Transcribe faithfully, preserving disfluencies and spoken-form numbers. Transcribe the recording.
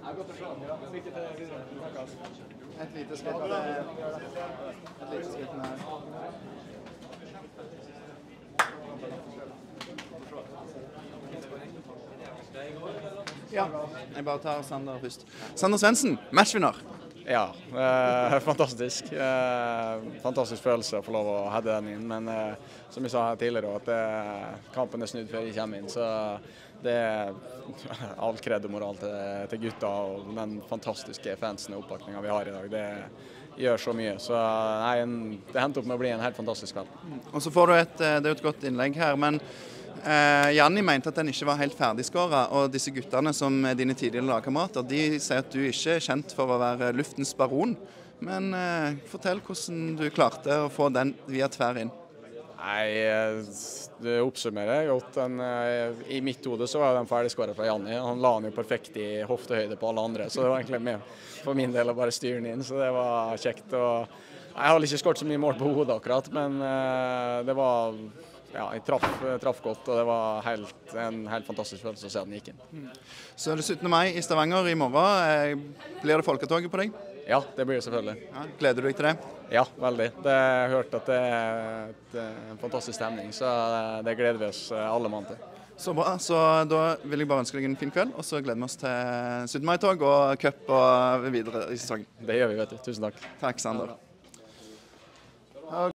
Et lite skritt. Et lite skritt med. Ja, jeg bare tar Sander først. Sander Svendsen, matchvinner. Ja, eh, fantastisk. Eh, fantastisk følelse å få lov å heade den inn, men eh, som jeg sa her tidligere, at det, kampen er snudd før jeg kommer inn, så det er all kred og moral til, til gutta og den fantastiske fansen og oppbakningen vi har i dag. Det gjør så mye, så nei, det hendte opp med å bli en helt fantastisk kveld. Og så får du et, det er et godt innlegg her, men eh, Janni mente at den ikke var helt ferdigskåret, og disse guttene som er dine tidligere lagkamerater, de sier at du ikke er kjent for å være luftens baron, men eh, fortell hvordan du klarte å få den via tverr inn. Nei, det oppsummerer godt. Den, I mitt hode så var den ferdigskåret fra Janni. Han la den jo perfekt i hoftehøyde på alle andre, så det var egentlig med for min del å bare styre den inn, så det var kjekt. Og jeg har ikke skåret så mye mål på hodet akkurat, men det var, ja, jeg traff, traff godt, og det var helt, en helt fantastisk følelse å se at den gikk inn. Så er det syttende mai i Stavanger i morgen. Blir det folketoget på deg? Ja, det blir det selvfølgelig. Ja, gleder du deg til det? Ja, veldig. Det har jeg hørt at det er en fantastisk stemning, så det gleder vi oss alle mann til. Så bra. Så da vil jeg bare ønske deg en fin kveld, og så gleder vi oss til syttende mai-tog og cup og videre i sesongen. Det gjør vi, vet du. Tusen takk. Takk, Sander.